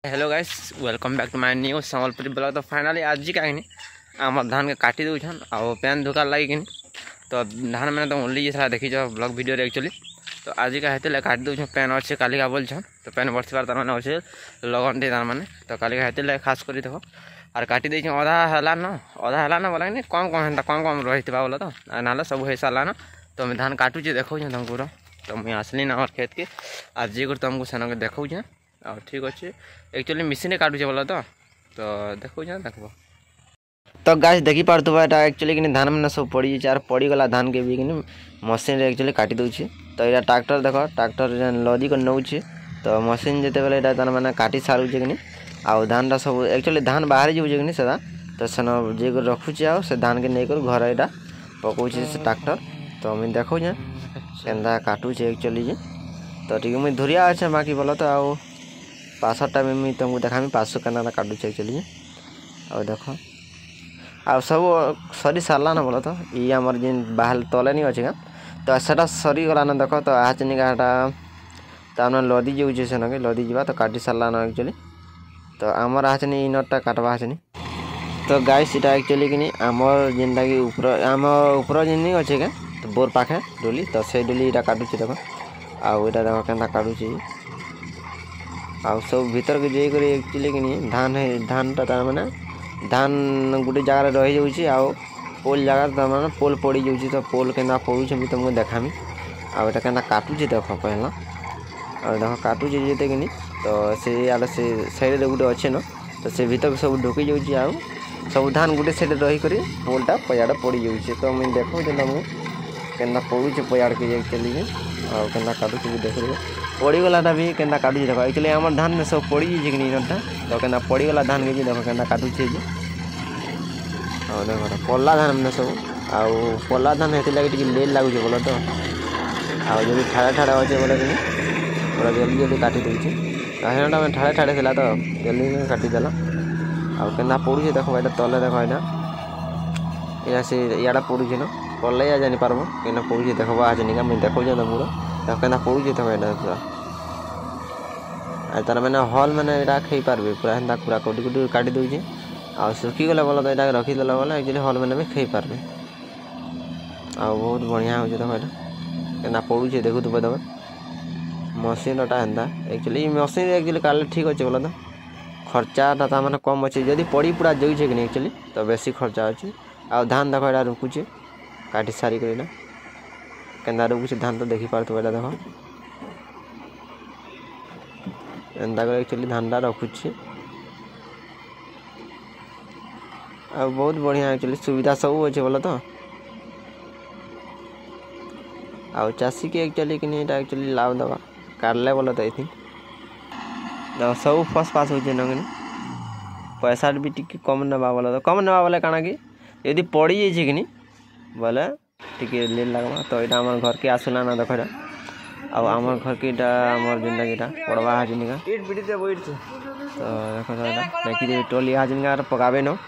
Hello guys, welcome back to my new Sambalpuri blog. तो finally आज का आम धान के काटी दून आउ पैन धोकार लगे तो धान मैंने तो ओनली सारा देखी ब्लॉग वीडियो एक्चुअली। तो आज का हेतु काटी दूँ पैन अच्छे काली का बोल तो पैन बर्षार तार मैंने अच्छे लगन तार मैंने तो काली हेतु खास कर देख आर काटी दे अधा है ना बोला कम कम रही बोला तो ना सब हो सारा न तो धान काटुचे देखो तुमको तो मुझे आसली ना खेत के आज तुमको सेन के देखा और ठीक अच्छे एक्चुअली मशीन काटुचे बोला तो देखो देख तो गाछ देखी पार्थुबा एक्चुअली कि धान मैंने सब पड़ी चार पड़गला धान के भी कि मशीन एक्चुअली काटी दूसरी तो यहाँ ट्रैक्टर देख ट्रैक्टर लदी कर नौचे तो मशीन जिते बेले तार मैंने काटी सारूचे कि आउ धानटा सब एक्चुअली धान बाहरी जाऊे कि सदा तो सेन जे रखुचे आ से धान के नहीं कर घर यहाँ पकाऊे से ट्रैक्टर तो मुझे देखो केन्दा काटुचे एक्चुअली तो ठीक मुझे धुरिया अच्छे बाकी बोला तो आउ पासटा भी मुझे तुमको देखामी पास केना काटुचे एक्चुअली और देख आ सब सरी सारा ना बोला तो ये आमर जिन बाहर तले नहीं अच्छे तो सेटा सरीगला ना देख तो आचनिकाटा तो लदी जाऊे सेन के लदी जा तो काटी सारा ना एक्चुअली तो आमर आचनी इनटा काटवा आचनी तो गाइस इटा एक्चुअली कि आमर जेनटा कि ऊपर जिन नहीं अच्छे क्या तो बोर पाखे डोली तो से डोली इटा काटुचे देख आउ इटा देख केन्ता काटुचे आ सब भीतर के जाकर एक्चुअली कि धानटा तार मैंने धान गोटे जगार रही जाऊँगी आउ पोल जगार तार मैंने पोल पड़ जाऊँगी तो पोल केन्दा पड़ुचे भी तुमको देखामी आउ एटा केन्दा काटुचे देख पहला और देख काटुचे जेते कि तो से आड़े से साइड गोटे अच्छे न तो से भीतर सब ढुकी जाऊँगी आउ सब धान गोटे साइड रही कर पोलटा पयाड़ पड़ जाऊँगी तो मुझे देखो तुमको केन्दा पड़ुचे पयाड़ के एक्चुअली और केन्दा काटुचे भी देख पड़गलाटा भी केन्दा काटुचे देख एक्चुअली आम धान में सब पड़ जाइए कि इनटा तो केन्दा पड़गला धान के भी देख केन्दा काटुचे और देख पल्ला धान मैंने सब आउ पल्ला धान हेती लगे लेट लगुचे बोला तो आउ जब ठाड़ा ठाड़ा अच्छे बोले कि पूरा जल्दी जल्दी काटी दूचे हेटा मैं ठाड़े ठाड़े था तो जल्दी काटिदेला आउ केन्दा पड़ुचे देख यहाँ तले देख यहाँ से इड़ा पड़ुचे न पल्ले या जानी पार्ब केना पड़ुचे देखो आज निका मुझे देखो तुमको देख केन्दा पड़ुचे देख यहाँ पूरा तार मैंने हल मैंने यहाँ खाई पार्बे पूरा हेन्ता पूरा कटी कटी काटी दूचे आ सुखी गला बोला तो यहाँ रखीदे बोला एक्चुअली हल मैंने भी खाई पार्बे आ बहुत बढ़िया हो देख यहाँ केन्दा पड़ुचे देखु तुम देवे मशीनटा हेन्ता एक्चुअली मशीन एक्चुअली काटले ठीक अच्छे बोला तो खर्चाटा तार मैंने कम अच्छे जदि पड़ी पूरा जाऊे कि एक्चुअली तो बेसी खर्चा अच्छे आ धान देख यहाँ रुकुचे काटी सारी कर केन्दा रुकुचे धान तो देखी पार्थुबा यहाँ देख एंता कर एक्चुअली धानटा रखुचे आ बहुत बढ़िया एक्चुअली सुविधा सब अच्छे बोला तो आउ चाषी के एक्चुअली कि एक्चुअली लाभ दवा काटले बोला तो ये सब फर्स्ट पास हो पैसा भी टी कम नवा बोला तो कम नवा बोले काना कि यदि पड़ी जाइए कि बोले टी लेट लगवा तो यहाँ आम घर के आसला ना देख आम घर के आमर जेनटा कि पड़वा हाजिनिका तो देख टोली हाजिनिका पकाबे न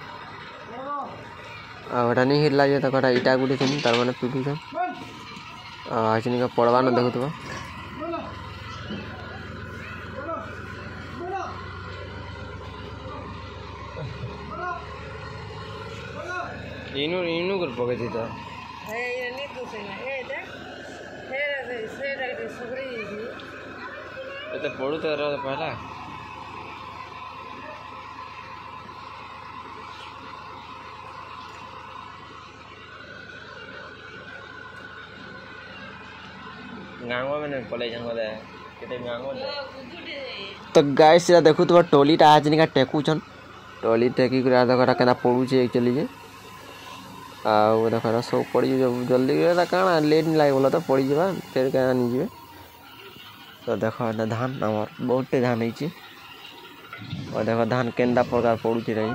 आटा नहीं हिला जाए तो इटा गुटे तार मैंने पिटुछ हाजिनिका पड़वा न देखुवा इनू कर पके तो तो पड़ू तो पहला तो गाइस देखु तुम टोलीटा आज निका टेकुछन टोली टेकी देख केना पड़ुचे एक्चुअली आउ देख सब पड़ी जल्दी काଣା लेट नहीं लगे बोला तो पड़ी जा फिर क्या नहीं तो देख धान आमर बहुटे धान होती और देख धान केन्दा प्रकार पड़ुचे रही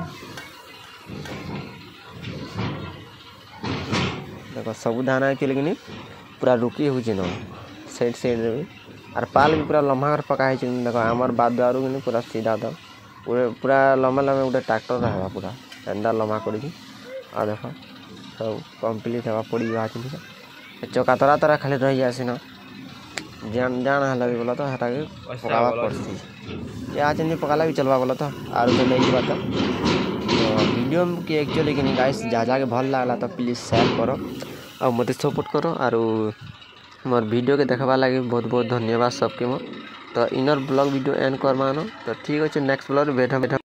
देख सब धान एक्चुअली कि पूरा रुकी हो साइड साइड भी आर पाल भी पूरा लम्बा कर पका देख आमर बाद दारू कि पूरा सीधा था पूरा लम्बा लम्बा गोटे ट्रैक्टर रहा पूरा एंदा लम्बा कर देख सब कम्प्लीट हवा पड़ी चका तरा तरा खाली रही जाए न जान है भी बोला तो हटा के पकावा पड़ती प्याज नहीं पकाला भी चलवा बोला तो आलू तो नहीं बात तो वीडियो के एक्चुअली कि गाइस जा के भल लागला तो प्लीज शेयर करो और मत सपोर्ट करो और मोर वीडियो के देखवा लगे बहुत बहुत धन्यवाद सबके मोर तो इनर ब्लॉग वीडियो एंड कर मानो तो ठीक अच्छे नेक्स्ट ब्लॉग बैठा